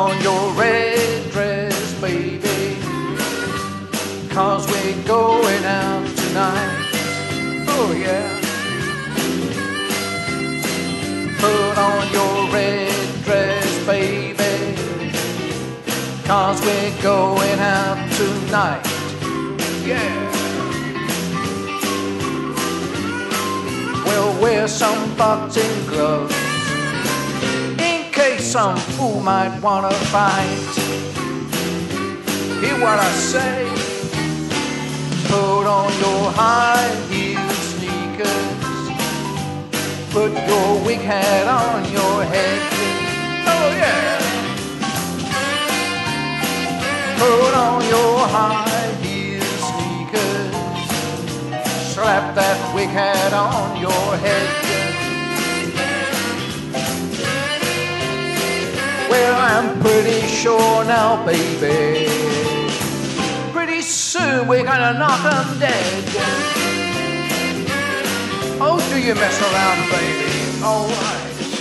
on your red dress, baby, 'cause we're going out tonight. Oh yeah. Put on your red dress, baby, 'cause we're going out tonight. Yeah. We'll wear some boxing gloves in case some fool might wanna fight. Hear what I say? Put on your high heel sneakers, put your wig hat on your head. Oh yeah. Put on your high heel sneakers, slap that wig hat on your head. Well, I'm pretty sure now, baby, pretty soon we're gonna knock 'em dead. Oh, do you mess around, baby? All right.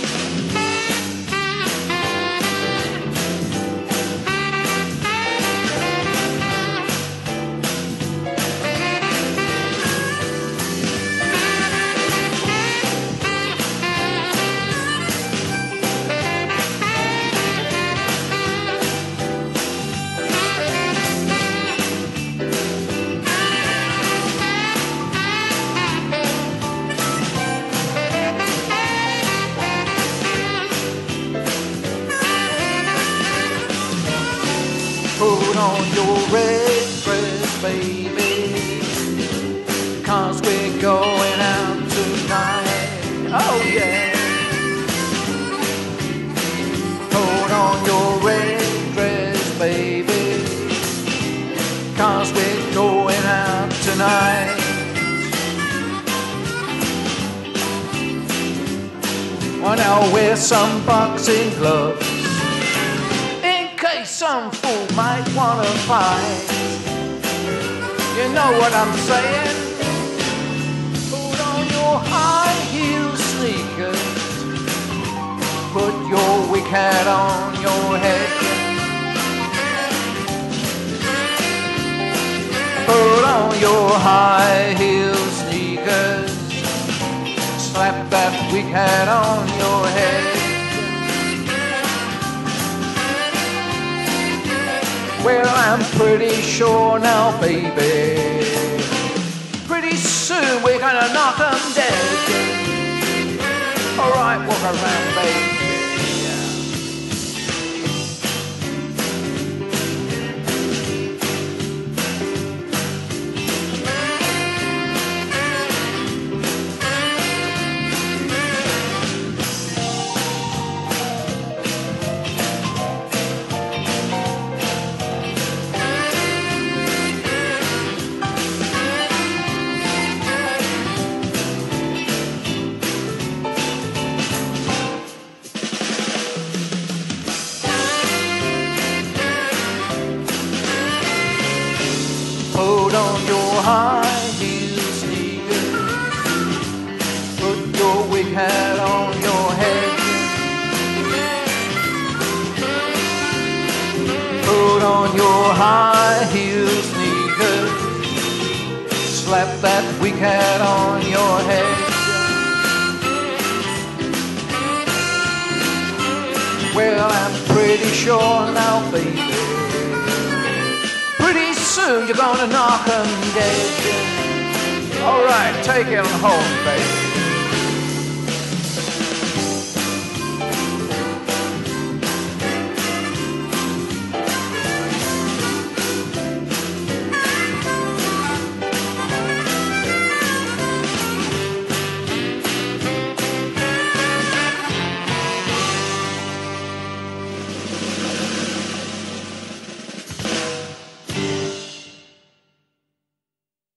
Put on your red dress, baby, 'cause we're going out tonight. Oh yeah. Put on your red dress, baby, 'cause we're going out tonight. Well, now wear some boxing gloves in case some fool might wanna fight. You know what I'm saying? Put on your high heel sneakers, put your wig hat on your head. Put on your high heel sneakers, slap that wig hat on your head. Well, I'm pretty sure now, baby, pretty soon we're gonna knock 'em dead. All right, walk around, baby. Put on your high heel sneakers, put your wig hat on your head. Put on your high heel sneakers, slap that wig hat on your head. Well, I'm pretty sure now, baby, pretty soon you're gonna knock 'em dead. All right, take it home, baby.